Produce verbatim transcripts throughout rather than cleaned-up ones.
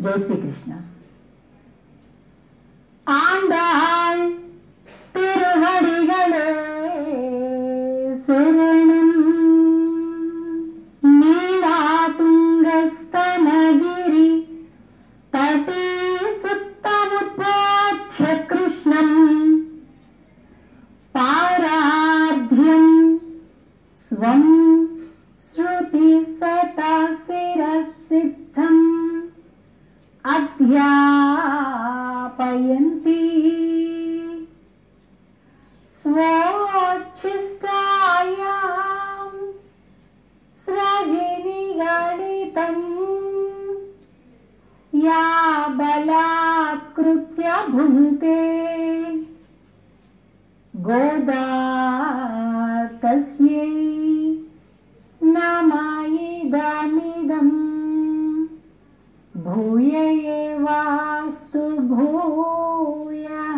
జై శ్రీకృష్ణ. ఆండాళ్ తిరువడిగలే శరణం నీలాతుంగస్తనగిరి తటే సుత్తముత్పాథ్య కృష్ణం పారాధ్యం స్వం శృతి సతా శిరసిద్ధం అధ్యాపయంతి స్వోచ్ఛిష్టాయాం సృజిని గణితం యా బలాత్కృత్య భుంక్తే గోదా తస్యై నమయిదమిదం భూయ ఏవాస్తు భూయః.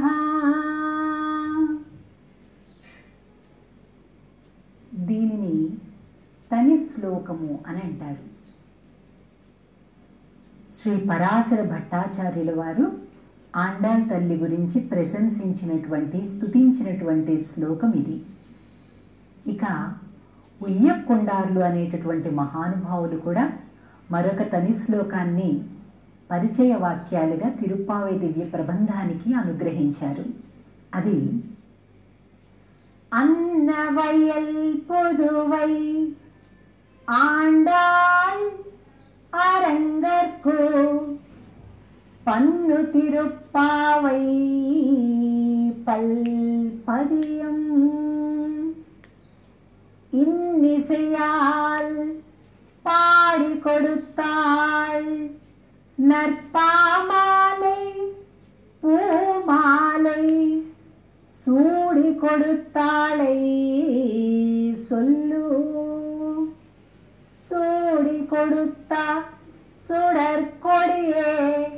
దీనిని తని శ్లోకము అని అంటారు. శ్రీ పరాశర భట్టాచార్యుల వారు ఆండాళ్ తల్లి గురించి ప్రశంసించినటువంటి స్తుతించినటువంటి శ్లోకం ఇది. ఇక ఉయ్యకొండార్లు అనేటటువంటి మహానుభావులు కూడా మరొక తని శ్లోకాన్ని పరిచయ వాక్యాలుగా తిరుప్పావై దివ్య ప్రబంధానికి అనుగ్రహించారు. అది అన్నవయల్ పొదువై ఆండాళ్ அரங்கற்கு பன்னு திருப்பாவை பல்பதியம் இன்னிசையால் பாடி கொடுத்தாள் நற்பாமாலை பூமாலை சூடி கொடுத்தாளை சொல்லு சூடி கொடுத்தா சுடற்கொடியே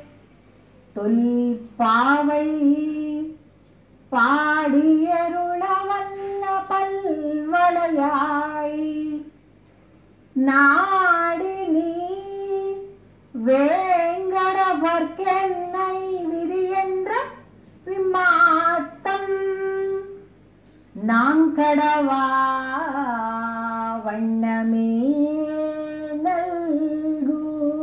தொல்பாவை பாடியருளவல்ல பல்வளையாய் நாடினி வேங்கடவர்க்கென்னை விதி என்ற விமாத்தம் நாங்கடவா வண்ணமே నల్గు.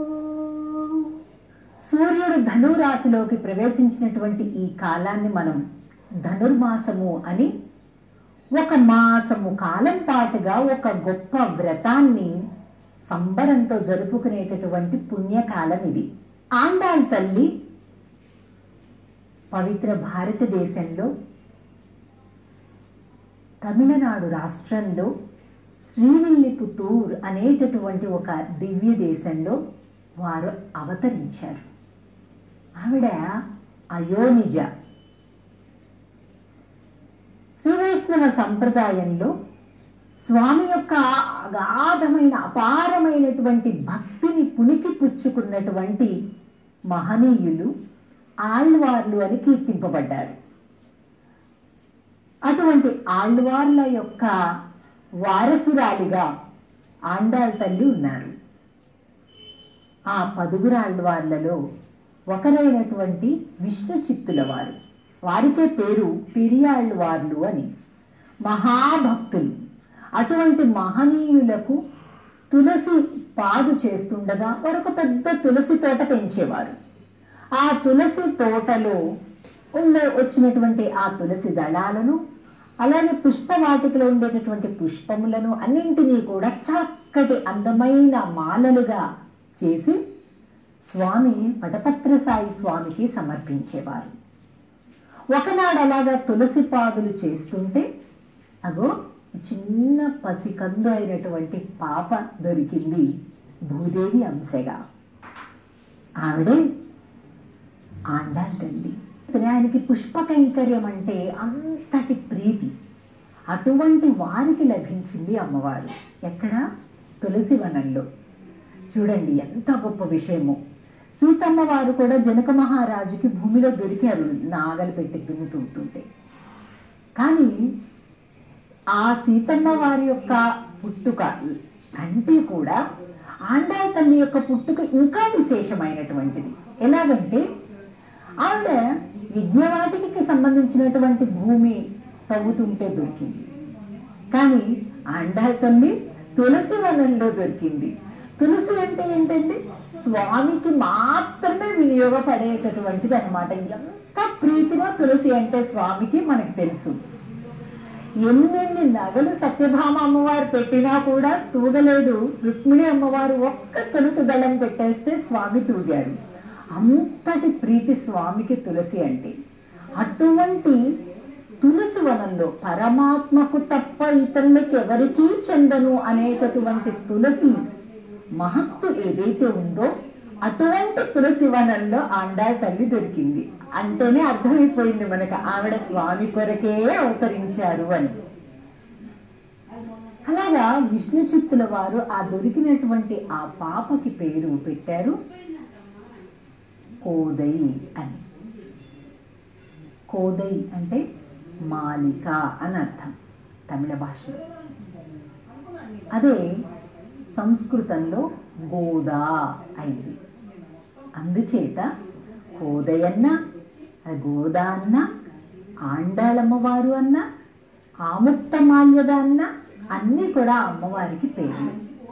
సూర్యుడు ధనురాశిలోకి ప్రవేశించినటువంటి ఈ కాలాన్ని మనం ధనుర్మాసము అని, ఒక మాసము కాలం పాటుగా ఒక గొప్ప వ్రతాన్ని సంబరంతో జరుపుకునేటటువంటి పుణ్యకాలం ఇది. ఆండాళ్ తల్లి పవిత్ర భారతదేశంలో తమిళనాడు రాష్ట్రంలో శ్రీవిల్లిపుత్తూర్ అనేటటువంటి ఒక దివ్య దేశంలో వారు అవతరించారు. ఆవిడ అయోనిజ. శ్రీ వైష్ణవ సంప్రదాయంలో స్వామి యొక్క అగాధమైన అపారమైనటువంటి భక్తిని పుణికి పుచ్చుకున్నటువంటి మహనీయులు ఆళ్వార్లు అని కీర్తింపబడ్డారు. అటువంటి ఆళ్వార్ల యొక్క వారసురాలిగా ఆండాళ్ తల్లి ఉన్నారు. ఆ పదుగురు ఆళ్వార్లలో ఒకరైనటువంటి విష్ణు చిత్తుల వారు, వారికే పేరు పెరియాళ్వార్లు అని, మహాభక్తులు. అటువంటి మహనీయులకు తులసి పాదు చేస్తుండగా వారొక పెద్ద తులసి తోట పెంచేవారు. ఆ తులసి తోటలో ఉన్న వచ్చినటువంటి ఆ తులసి దళాలను, అలాగే పుష్పవాటికలో ఉండేటటువంటి పుష్పములను అన్నింటినీ కూడా చక్కటి అందమైన మాలలుగా చేసి స్వామి వటపత్ర సాయి స్వామికి సమర్పించేవారు. ఒకనాడు అలాగా తులసి పాదులు చేస్తుంటే అగో చిన్న పసికందు అయినటువంటి పాప దొరికింది భూదేవి అంశగా. ఆవిడే ఆండాళ్ తల్లి. ఆయనకి పుష్ప కైంకర్యం అంటే అంతటి ప్రీతి. అటువంటి వారికి లభించింది అమ్మవారు. ఎక్కడ? తులసి వనంలో. చూడండి ఎంత గొప్ప విషయమో. సీతమ్మ వారు కూడా జనక మహారాజుకి భూమిలో దొరికారు నాగలు పెట్టి దున్నుతుంటుంటే. కానీ ఆ సీతమ్మ వారి యొక్క పుట్టుక అంటే కూడా ఆండాళ్ తల్లి తల్లి యొక్క పుట్టుక ఇంకా విశేషమైనటువంటిది. ఎలాగంటే ఆవిడ యజ్ఞవాటికి సంబంధించినటువంటి భూమి తవ్వుతుంటే దొరికింది, కానీ ఆండాళ్ తల్లి తులసి వనంలో దొరికింది. తులసి అంటే ఏంటంటే స్వామికి మాత్రమే వినియోగపడేటటువంటిది అనమాట. ఎంత ప్రీతిగా తులసి అంటే స్వామికి మనకు తెలుసు. ఎన్నెన్ని నగలు సత్యభామ అమ్మవారు పెట్టినా కూడా తూగలేదు. రుక్మిణి అమ్మవారు ఒక్క తులసి దళం పెట్టేస్తే స్వామి తూగారు. అంతటి ప్రీతి స్వామికి తులసి అంటే. అటువంటి తులసి వనంలో పరమాత్మకు తప్ప ఇతరులకు ఎవరికీ చెందను అనేటటువంటి తులసి మహత్తు ఏదైతే ఉందో అటువంటి తులసి వనంలో ఆండాళ్ తల్లి దొరికింది. అంటేనే అర్థమైపోయింది మనకు ఆవిడ స్వామి కొరకే అవతరించారు అని. అలాగా విష్ణు చిత్తుల వారు ఆ దొరికినటువంటి ఆ పాపకి పేరు పెట్టారు కోదై అని. కోదై అంటే మాలిక అని అర్థం తమిళ భాషలో. అదే సంస్కృతంలో గోదా అయింది. అందుచేత కోదయన్న, గోదా అన్న, ఆండాళమ్మవారు అన్న, ఆముక్తమాల్యద అన్న అన్నీ కూడా అమ్మవారికి పేర్లు.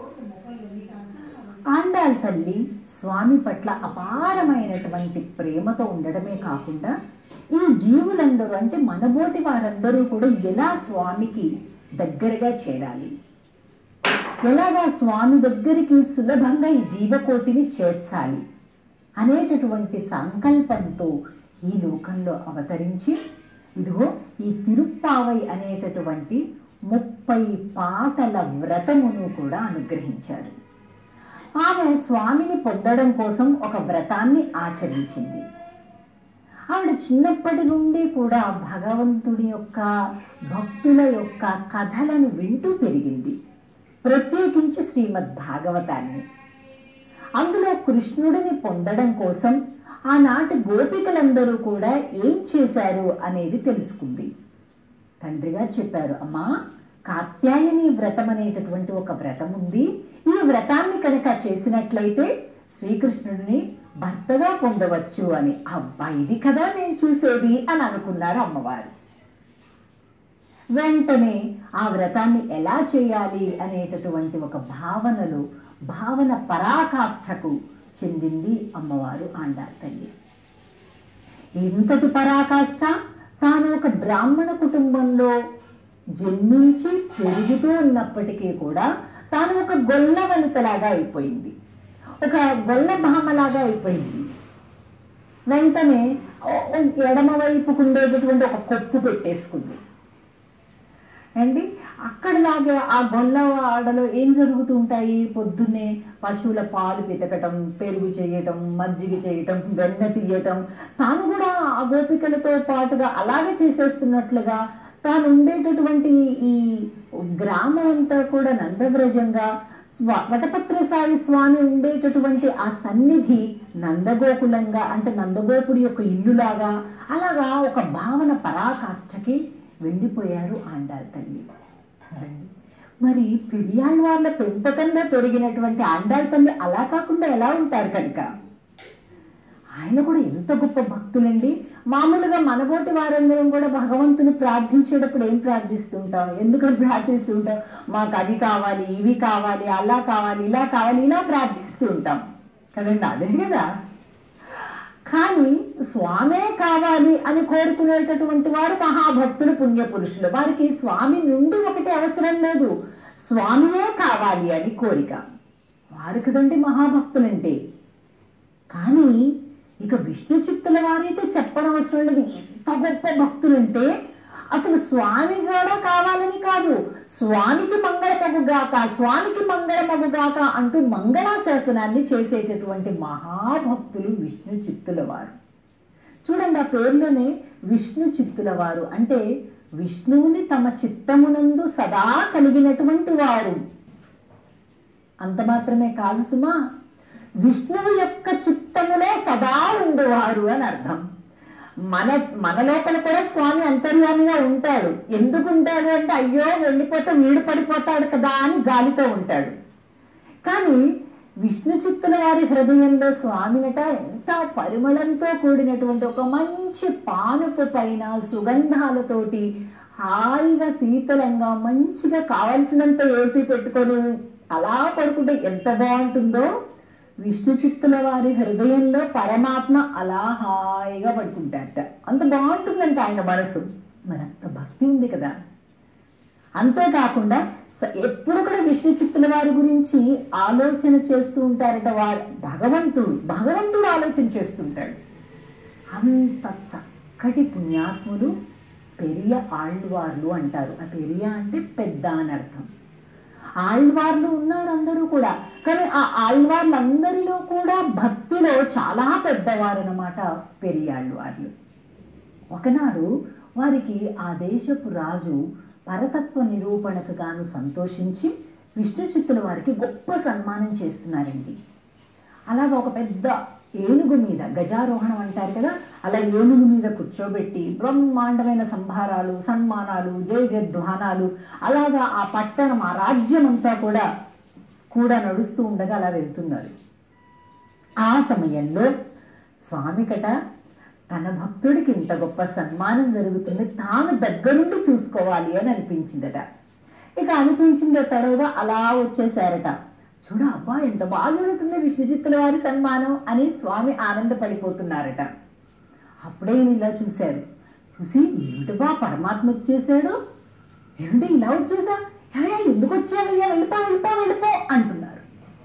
ఆండాళ్ తల్లి స్వామి పట్ల అపారమైనటువంటి ప్రేమతో ఉండడమే కాకుండా ఈ జీవులందరూ అంటే మనబోటి వారందరూ కూడా ఎలా స్వామికి దగ్గరగా చేరాలి, ఎలాగా స్వామి దగ్గరికి సులభంగా ఈ జీవకోటిని చేర్చాలి అనేటటువంటి సంకల్పంతో ఈ లోకంలో అవతరించి ఇదిగో ఈ తిరుప్పావై అనేటటువంటి ముప్పై పాటల వ్రతమును కూడా అనుగ్రహించారు. ఆమె స్వామిని పొందడం కోసం ఒక వ్రతాన్ని ఆచరించింది. ఆవిడ చిన్నప్పటి నుండి కూడా భగవంతుడి యొక్క భక్తుల యొక్క కథలను వింటూ పెరిగింది, ప్రత్యేకించి శ్రీమద్ భాగవతాన్ని. అందులో కృష్ణుడిని పొందడం కోసం ఆనాటి గోపికలందరూ కూడా ఏం చేశారు అనేది తెలుసుకుంది. తండ్రి గారు చెప్పారు, అమ్మా కాత్యాయని వ్రతం అనేటటువంటి ఒక వ్రతం ఉంది, ఈ వ్రతాన్ని కనుక చేసినట్లయితే శ్రీకృష్ణుడిని భర్తగా పొందవచ్చు అని. అబ్బా ఇది కదా నేను చూసేది అని అనుకున్నారు అమ్మవారు. వెంటనే ఆ వ్రతాన్ని ఎలా చేయాలి అనేటటువంటి ఒక భావనలో భావన పరాకాష్ఠకు చెందింది అమ్మవారు ఆండాళ్ తల్లి. ఎంతటి పరాకాష్ఠ! తాను ఒక బ్రాహ్మణ కుటుంబంలో జన్మించి పెరుగుతూ ఉన్నప్పటికీ కూడా తాను ఒక గొల్ల వనితలాగా అయిపోయింది, ఒక గొల్ల భామలాగా అయిపోయింది. వెంటనే ఎడమ వైపుకు ఉండేటటువంటి ఒక కొప్పు పెట్టేసుకుంది అండి. అక్కడలాగే ఆ గొల్లవాడలో ఏం జరుగుతూ ఉంటాయి? పొద్దున్నే పశువుల పాలు పితకటం, పెరుగు చేయటం, మజ్జిగ చేయటం, వెన్న తీయటం, తాను కూడా ఆ గోపికలతో పాటుగా అలాగే చేసేస్తున్నట్లుగా తాను ఉండేటటువంటి ఈ గ్రామం అంతా కూడా నందవ్రజంగా, స్వా వటపత్ర సాయి స్వామి ఉండేటటువంటి ఆ సన్నిధి నందగోకులంగా, అంటే నందగోపుడి యొక్క ఇల్లులాగా అలాగా ఒక భావన పరాకాష్ఠకి వెళ్ళిపోయారు ఆండాళ్ తల్లి. మరి పెరియాళ్వార్ల పెంపకంలో పెరిగినటువంటి ఆండాళ్ తల్లి అలా కాకుండా ఎలా ఉంటారు కనుక? ఆయన కూడా ఎంత గొప్ప భక్తులండి. మామూలుగా మనబోటి వారందరం కూడా భగవంతుని ప్రార్థించేటప్పుడు ఏం ప్రార్థిస్తుంటాం, ఎందుకని ప్రార్థిస్తుంటాం? మాకు అది కావాలి, ఇవి కావాలి, అలా కావాలి, ఇలా కావాలి, ఇలా ప్రార్థిస్తూ ఉంటాం కదండి. అదే కదా. కానీ స్వామే కావాలి అని కోరుకునేటటువంటి వారు మహాభక్తులు, పుణ్యపురుషులు. వారికి స్వామి నుండి ఒకటి అవసరం లేదు, స్వామియే కావాలి అని కోరిక. వారు కదండి మహాభక్తులంటే. కానీ ఇక విష్ణు చిత్తుల వారైతే చెప్పనవసరం లేదు. ఎంత గొప్ప భక్తులంటే అసలు స్వామి కూడా కావాలని కాదు, స్వామికి మంగళమగుగాక, స్వామికి మంగళమగుగాక అంటూ మంగళాశాసనాన్ని చేసేటటువంటి మహాభక్తులు విష్ణు చిత్తుల వారు. చూడండి, ఆ పేర్లోనే విష్ణు చిత్తుల వారు అంటే విష్ణువుని తమ చిత్తమునందు సదా కలిగినటువంటి వారు. అంత మాత్రమే కాదు సుమా, విష్ణువు యొక్క చిత్తములో సదా ఉండేవారు అని అర్థం. మన మన లోపల కూడా స్వామి అంతర్యామిగా ఉంటాడు. ఎందుకు ఉంటాడు అంటే అయ్యో వెళ్ళిపోతే వీడు పడిపోతాడు కదా అని జాలితో ఉంటాడు. కానీ విష్ణు చిత్తుల వారి హృదయంలో స్వామినట ఎంత పరిమళంతో కూడినటువంటి ఒక మంచి పానుపు పైన సుగంధాలతోటి హాయిగా శీతలంగా మంచిగా కావలసినంత వేసి పెట్టుకొని అలా పడుకుంటే ఎంత బాగుంటుందో, విష్ణు చిత్తుల వారి హృదయంలో పరమాత్మ అలా హాయిగా పడుకుంటారట. అంత బాగుంటుందంట ఆయన మనసు. మరంత భక్తి ఉంది కదా. అంతేకాకుండా ఎప్పుడు కూడా విష్ణు చిత్తుల వారి గురించి ఆలోచన చేస్తూ ఉంటారట. వారు భగవంతుడు భగవంతుడు ఆలోచన చేస్తుంటాడు. అంత చక్కటి పుణ్యాత్ములు పెరియ ఆళ్వార్లు అంటారు. ఆ పెరియ అంటే పెద్ద అని అర్థం. ఆళ్వార్లు ఉన్నారు అందరూ కూడా. కానీ ఆ ఆళ్వార్లందరిలో కూడా భక్తిలో చాలా పెద్దవారు అన్నమాట పెరియాళ్వార్లు. ఒకనాడు వారికి ఆ దేశపు రాజు పరతత్వ నిరూపణకు గాను సంతోషించి విష్ణు చిత్తుల వారికి గొప్ప సన్మానం చేస్తున్నారండి. అలాగా ఒక పెద్ద ఏనుగు మీద, గజారోహణం అంటారు కదా, అలా ఏనుగు మీద కూర్చోబెట్టి బ్రహ్మాండమైన సంభారాలు, సన్మానాలు, జయ జయధ్వానాలు, అలాగా ఆ పట్టణం, ఆ రాజ్యం అంతా కూడా కూడా నడుస్తూ ఉండగా అలా వెళ్తున్నారు. ఆ సమయంలో స్వామికట తన భక్తుడికి ఇంత గొప్ప సన్మానం జరుగుతుంది, తాను దగ్గరుండి చూసుకోవాలి అని అనిపించిందట. ఇక అనిపించిందో తడవుగా అలా వచ్చేసారట. చూడ, అబ్బా ఎంత బాగా జరుగుతుంది విష్ణు చిత్తుల వారి సన్మానం అని స్వామి ఆనందపడిపోతున్నారట. అప్పుడే ఇలా చూశారు. చూసి, ఏమిటి బా పరమాత్మ వచ్చేసాడు, ఏమిటి ఇలా వచ్చేసా, ఎందుకు వచ్చావయ్యా, వెళ్ళిపో వెళ్ళిపో వెళ్ళిపో అంటున్నారు.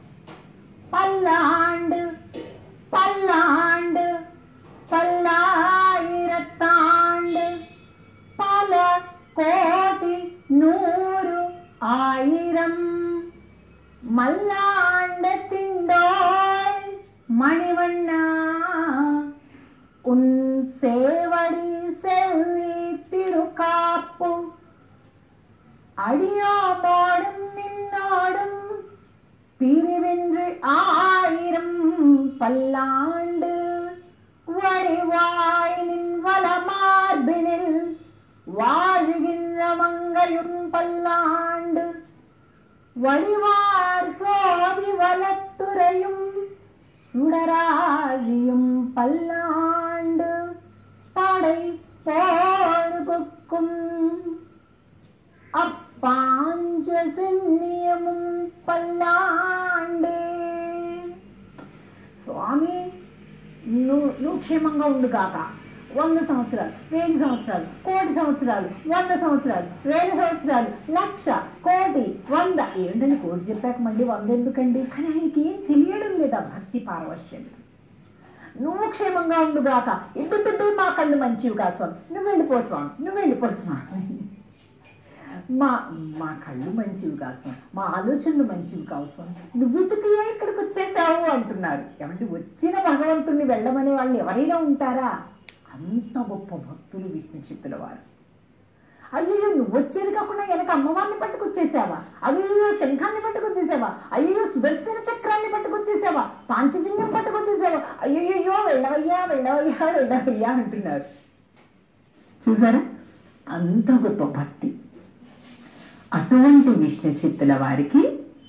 పల్లాండ్ పల్లాండ్ పల్లాయిరత్తాండ్ పల కోటి నూరు ఆయిరం మల్లాండ తిండోయ్ మణివన్నా ఉన్ సేవడి సెవ్వి తిరుకాపు అడియో మోడం నిన్నోడం பிரிவென்று ஆயிரம் பல்லாண்டு வடிவாய் நின் வளமார்பினில் வாழ்கின்ற மங்கையும் பல்லாண்டு வடிவார் சோதி வளத்துறையும் சுடராழியும் பல்லாண்டு படை போர்புக்கும் అప్పాంజసన్యముం పల్లాండే. స్వామి, నువ్వు నువ్వు క్షేమంగా ఉండుగాక. వంద సంవత్సరాలు, వెయ్యి సంవత్సరాలు, కోటి సంవత్సరాలు, వంద సంవత్సరాలు, వేల సంవత్సరాలు, లక్ష, కోటి, వంద. ఏంటని కోటి చెప్పాక మళ్ళీ వంద ఎందుకండి? కానీ ఆయనకి ఏం తెలియడం లేదా భక్తి పారవశ్యం. నువ్వు క్షేమంగా ఉండుగాక. ఇంటి మా కళ్ళు మంచివి కా స్వామి, నువ్వు వెళ్ళిపో స్వామి, నువ్వు వెళ్ళిపో స్వామి. మా మా కళ్ళు మంచివి కావు స్వామి, మా ఆలోచనలు మంచివి కావు స్వామి, నువ్వెందుకయ్యా ఇక్కడికి వచ్చేసావు అంటున్నారు. ఏమంటే వచ్చిన భగవంతుణ్ణి వెళ్ళమనే వాళ్ళు ఎవరైనా ఉంటారా? అంత గొప్ప భక్తులు విష్ణు చిత్తుల వారు. అయ్యో, నువ్వు వచ్చేది కాకుండా వెనక అమ్మవారిని పట్టుకొచ్చేసావా? అయ్యో, శంఖాన్ని పట్టుకొచ్చేసావా? అయ్యో, సుదర్శన చక్రాన్ని పట్టుకొచ్చేసావా? పాంచజన్యం పట్టుకొచ్చేసావా? అయ్యయ్యో, వెళ్ళవయ్యా వెళ్ళవయ్యా వెళ్ళవయ్యా అంటున్నారు. చూసారా, అంత గొప్ప భక్తి. అటువంటి విష్ణు చిత్తుల వారికి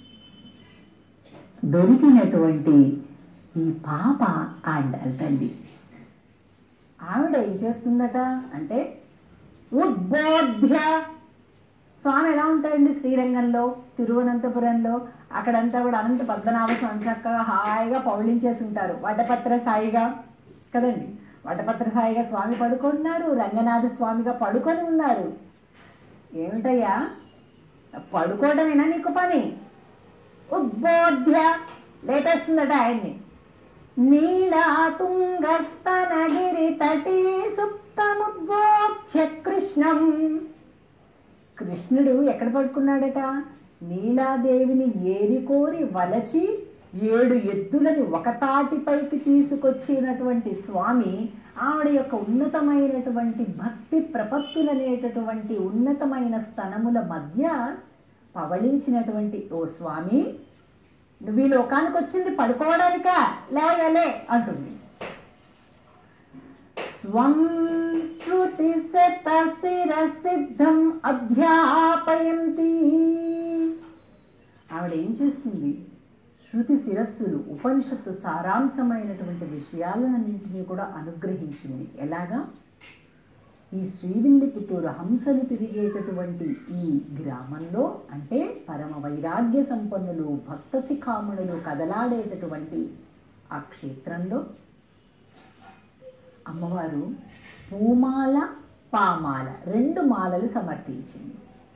దొరికినటువంటి ఈ పాప ఆండాల్ తల్లి, ఆవిడ ఏం చేస్తుందట అంటే, ఉద్బోధ్య. స్వామి ఎలా ఉంటాడండి శ్రీరంగంలో, తిరువనంతపురంలో, అక్కడంతా కూడా అనంత పద్మనాభ స్వామి చక్కగా హాయిగా పౌళించేసి ఉంటారు. వడ్డపత్ర సాయిగా కదండి, వడ్డపత్ర సాయిగా స్వామి పడుకున్నారు, రంగనాథ స్వామిగా పడుకొని ఉన్నారు. ఏమిటయ్యా పడుకోవటమేనా నీకు పని? ఉద్బోధ్య లేపేస్తుందట ఆయన్ని. నీలా తుంగస్తనగిరి తటీ సుప్తముద్బోధ్య కృష్ణం. కృష్ణుడు ఎక్కడ పడుకున్నాడట? నీలాదేవిని ఏరికోరి వలచి ఏడు ఎద్దులని ఒక తాటిపైకి తీసుకొచ్చినటువంటి స్వామి ఆవిడ యొక్క ఉన్నతమైనటువంటి భక్తి ప్రపత్తులనేటటువంటి ఉన్నతమైన స్థనముల మధ్య పవళించినటువంటి ఓ స్వామి, నువ్వు ఈ లోకానికి వచ్చింది పడుకోవడానికా? లేవలే అంటుంది. స్వం శృతి శత శిర సిద్ధం అధ్యాపయంతి. ఆవిడ ఏం చేస్తుంది? శృతి శిరస్సులు, ఉపనిషత్తు సారాంశమైనటువంటి విషయాలన్నింటినీ కూడా అనుగ్రహించింది. ఎలాగా? ఈ శ్రీవిల్లిపుత్తూరు హంసలు తిరిగేటటువంటి ఈ గ్రామంలో, అంటే పరమ వైరాగ్య సంపన్నులు, భక్త శిఖామణులు కదలాడేటటువంటి ఆ క్షేత్రంలో అమ్మవారు పూమాల, పామాల రెండు మాలలు సమర్పించింది.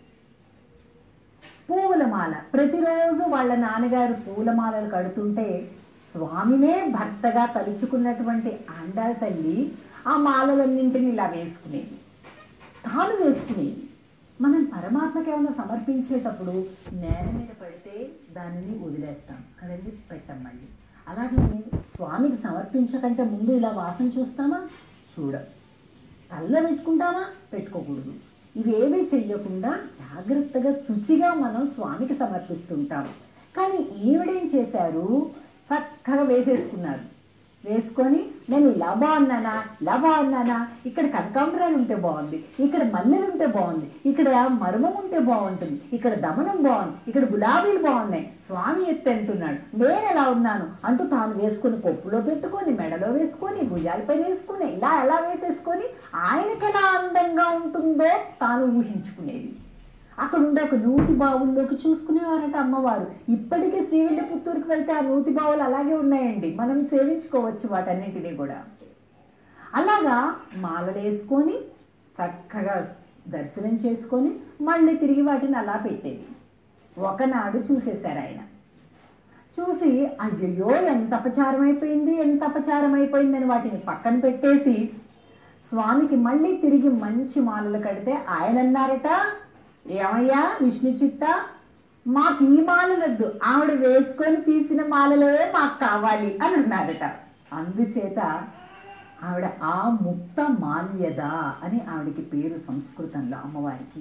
పూల మాల ప్రతిరోజు వాళ్ళ నాన్నగారు పూలమాలలు కడుతుంటే స్వామినే భర్తగా తలుచుకున్నటువంటి ఆండాళ్ తల్లి ఆ మాలలన్నింటినీ ఇలా వేసుకునేది, తాను వేసుకునేది. మనం పరమాత్మకి ఏమైనా సమర్పించేటప్పుడు నేల మీద పడితే దానిని వదిలేస్తాం కదండి, పెట్టం మళ్ళీ. అలాగే స్వామికి సమర్పించకంటే ముందు ఇలా వాసన చూస్తామా? చూడం. తల్ల పెట్టుకుంటామా? పెట్టుకోకూడదు. ఇవేమీ చెయ్యకుండా జాగ్రత్తగా శుచిగా మనం స్వామికి సమర్పిస్తుంటాం. కానీ ఈవిడేం చేశారు? చక్కగా వేసేసుకున్నారు. వేసుకొని నేను ఇలా బాగున్నానా, ఇలా బాగున్నానా, ఇక్కడ కనకాంబరాలు ఉంటే బాగుంది, ఇక్కడ మల్లెలు ఉంటే బాగుంది, ఇక్కడ మర్మం ఉంటే బాగుంటుంది, ఇక్కడ దమనం బాగుంది, ఇక్కడ గులాబీలు బాగున్నాయి, స్వామి ఎత్తి అంటున్నాడు, నేను ఎలా ఉన్నాను అంటూ తాను వేసుకొని పప్పులో పెట్టుకొని, మెడలో వేసుకొని, భుజాలపై వేసుకొని, ఇలా ఎలా వేసేసుకొని ఆయనకి ఎలా అందంగా ఉంటుందో తాను ఊహించుకునేది. అక్కడ ఉండే ఒక నూతి బావుల్లోకి చూసుకునేవారట అమ్మవారు. ఇప్పటికీ శ్రీవిల్లిపుత్తూరుకి వెళ్తే ఆ నూతి బావులు అలాగే ఉన్నాయండి, మనం సేవించుకోవచ్చు వాటన్నింటినీ కూడా. అలాగా మాలలు వేసుకొని చక్కగా దర్శనం చేసుకొని మళ్ళీ తిరిగి వాటిని అలా పెట్టేది. ఒకనాడు చూసేశారు ఆయన. చూసి అయ్యయ్యో ఎంత అపచారం అయిపోయింది, ఎంత అపచారం అయిపోయిందని వాటిని పక్కన పెట్టేసి స్వామికి మళ్ళీ తిరిగి మంచి మాలలు కడితే ఆయన అన్నారట, ఏమయ్యా విష్ణు చిత్త, మాకు ఈ మాలలొద్దు, ఆవిడ వేసుకొని తీసిన మాలలే మాకు కావాలి అని అన్నారట. అందుచేత ఆవిడ ఆ ముక్త మాల్యద అని ఆవిడకి పేరు సంస్కృతంలో అమ్మవారికి.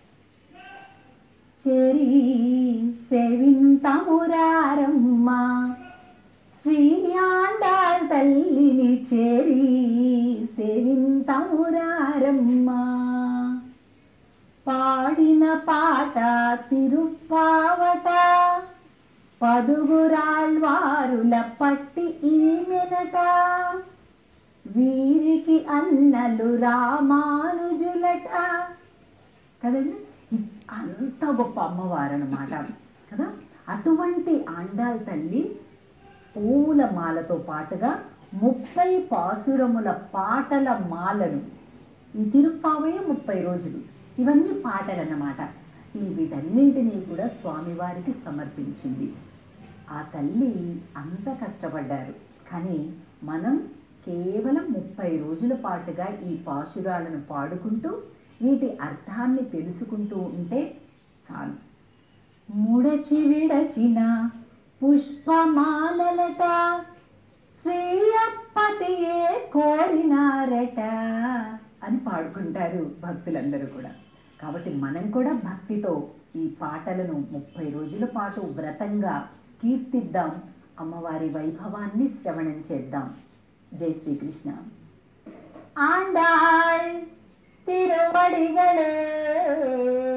చేరి సేవింతమురారమ్మ శ్రీ ఆండాళ్ తల్లిని, చేరి సేవింతమురారమ్మ, పాడిన పాట తిరుప్పావట, పదుగురాళ్వారుల పట్టి ఈమెనట, వీరికి అన్నలు రామానుజులట. కదండి, అంత గొప్ప అమ్మవారు అన్నమాట కదా. అటువంటి ఆండాళ్ తల్లి పూల మాలతో పాటుగా ముప్పై పాసురముల పాటల మాలను, ఈ తిరుప్పావే ముప్పై రోజులు, ఇవన్నీ పాటలు అన్నమాట. ఈ వీటన్నింటినీ కూడా స్వామివారికి సమర్పించింది. ఆ తల్లి అంత కష్టపడ్డారు, కానీ మనం కేవలం ముప్పై రోజుల పాటుగా ఈ పాశురాలను పాడుకుంటూ వీటి అర్థాన్ని తెలుసుకుంటూ ఉంటే చాలు. ముడచి విడచిన పుష్పమాలలట, శ్రీయప్పతియే కోరినారట అని పాడుకుంటారు భక్తులందరూ కూడా. కాబట్టి మనం కూడా భక్తితో ఈ పాటలను ముప్పై రోజుల పాటు వ్రతంగా కీర్తిద్దాం, అమ్మవారి వైభవాన్ని శ్రవణం చేద్దాం. జై శ్రీకృష్ణ. ఆండాళ్ తిరువడిగళే